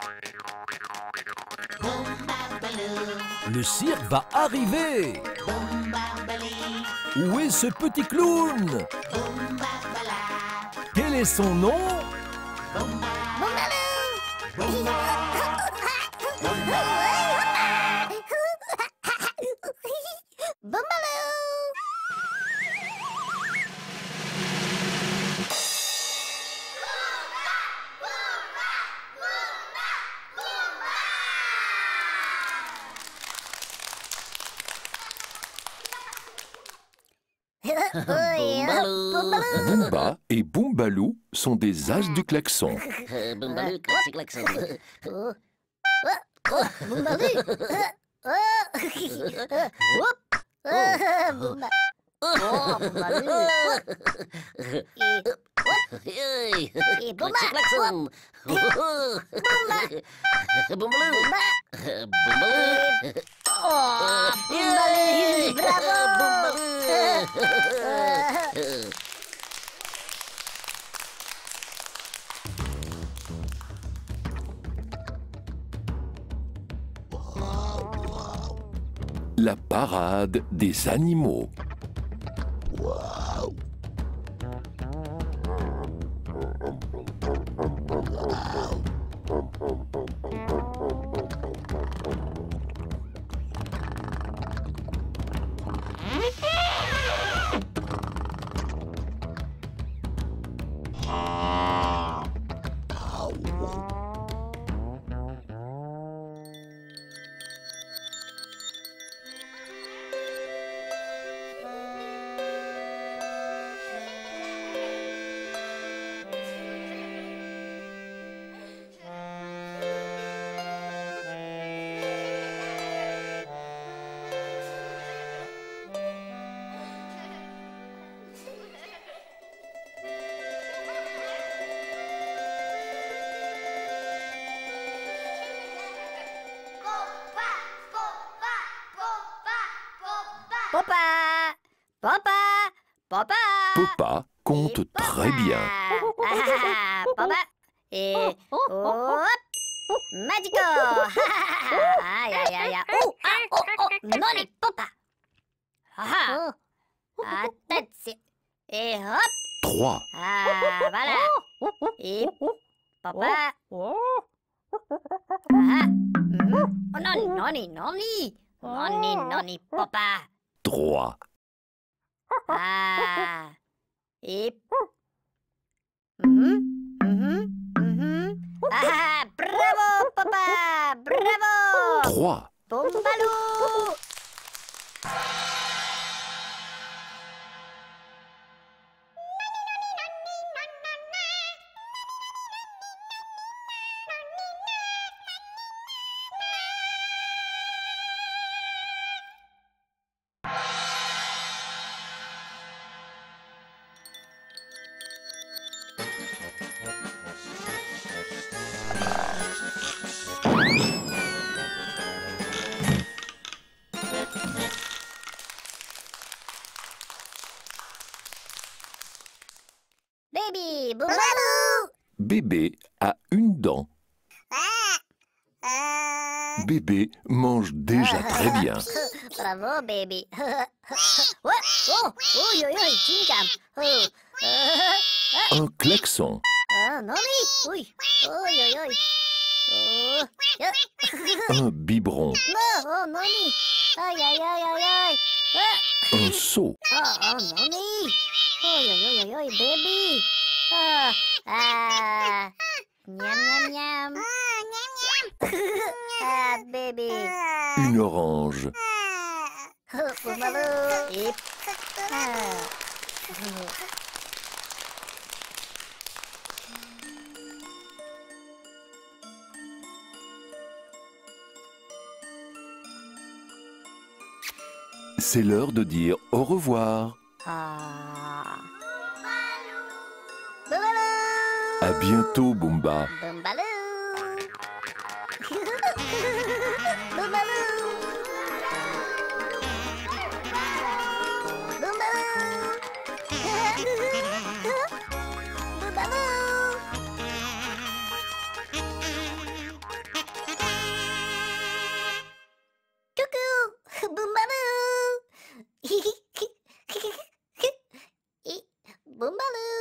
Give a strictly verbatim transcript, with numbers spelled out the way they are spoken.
Le cirque va arriver. Où est ce petit clown? Quel est son nom? Boomba et Boombaloo sont des as du klaxon. Boombaloo, klaxon, klaxon. Klaxon, klaxon. Boombaloo. Oh, Boombaloo, bravo! La parade des animaux. Papa! Papa! Papa! Popa compte très bien. Ah, Papa! Et hop! Magico! Aïe, aïe, aïe, aïe. Oh, ah, oh, oh, noni, Papa! Ah, attention! Et hop! Trois. Ah, voilà! Et Papa! Ah, mhm. Oh, noni, noni, noni! Noni, noni, Papa! Trois. Ah, et mhm, mhm, mhm. Ah, bravo, Papa! Bravo! Trois. Boombaloo! Baby, Boombaloo! Bébé a une dent. Bébé mange déjà très bien. Bravo, baby. Ouais. Oh, oh, yo, yo, Chingam. Oh, euh, Un klaxon. ah, non, oui, oui. Oh, yo, yo. Oh, yeah. Un biberon. Non, oh, non, oui. Aïe, aïe, aïe, aïe, aïe. Ah, Un seau. oh, oh, non, oui. Oh, yo, yo, yo, yo, baby. Ah, ah. Miam, miam, miam. Ah, baby. Une orange. Oh, Boombaloo. Et... Ah. C'est l'heure de dire au revoir. Ah. Boombaloo. À bientôt, Boomba. Boombaloo. Boombaloo. Boombaloo. Boombaloo.